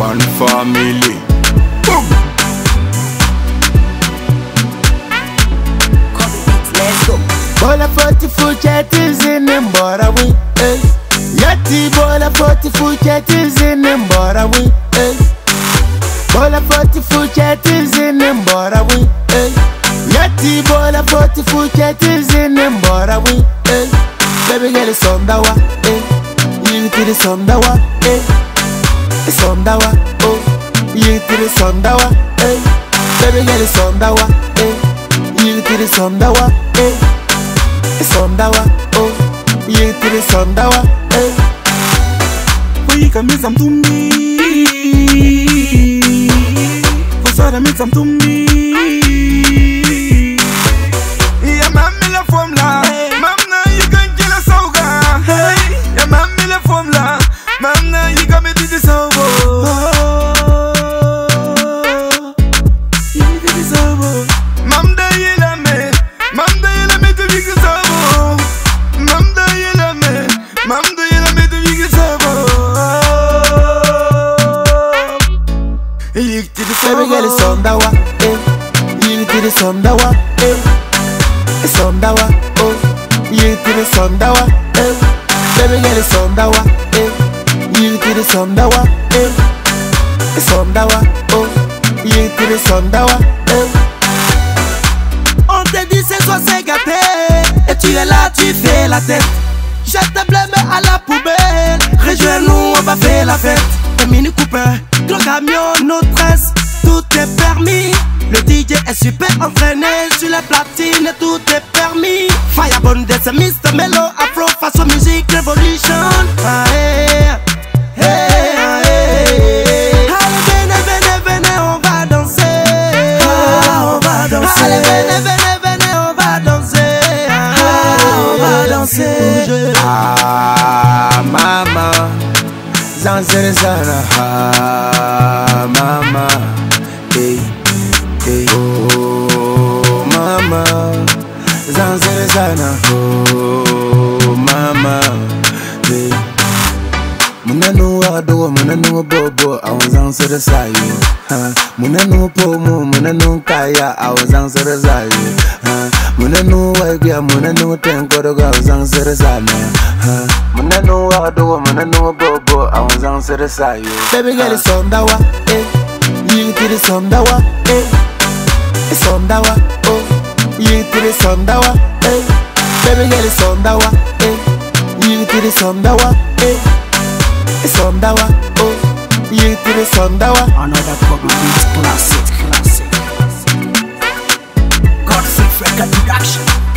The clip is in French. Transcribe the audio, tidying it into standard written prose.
one family. Boom. Let's go. Bola 40 fuchet is in Mbora we. Yati bola 40 fuchet is in Mbora we. Bola 40 fuchet is in Mbora we. Yati bola 40 fuchet is in Mbora we. Baby girl is on the wa. You to the sondawa. It's on the wa. Oh, you to the sondawa. Baby girl is on the wa. You to the sondawa. It's on the wa. Oh, you to the sondawa. We can meet some to me. For so meet some to me. Yeah, mamma la formula. Mamma, you can kill a soga. Yeah, mamma la formula. Mamma, you got me to this over. You need to this over. Mamma, you love me. Mamma, you love me to be good over. Mamma, you love me. Mamma, you love me to be good over. You to the Baby girl is on the wa. You to the sondawa. It's on the wa. Oh, you to the sondawa. Baby girl is on the wa. You to the sondawa. It's on the wa. Oh, you to the sondawa. On te dit c'est soit c'est gâté. Et tu es là, tu fais la tête. Jette tes blêmes à la poubelle. Rejoins-nous, on va faire la fête. Un mini Cooper, gros camion, nos tresses, tout est permis. Le DJ est super entraîné, sur les platines, tout est permis. Firebone, c'est Mr. Mellow, Afro, façon musique, Revolution. Allez, venez, venez, venez, on va danser. On va danser. Allez, venez, venez, venez, on va danser. On va danser. Ah, mama, zanzirizana. Ah, mama, hey, hey. Oh, mama, zanzirizana. Oh, mama, hey. Munanu ado, munanu bobo, awazan sirisayo. Munanu pomo, munanu kaya, awazan sirisayo. Munanu waigia, munanu tenkoroga, awazan sirisana. Munanu ado, munanu bobo, awazan sirisayo. Baby girl is on the wa. You to the sondawa. It's on the wa. Oh, you to the sondawa. Baby girl is on the wa. You to the sondawa. It's on the wa. Oh, you to the sondawa. Another Kobe Beats classic. Godfrey Record Production.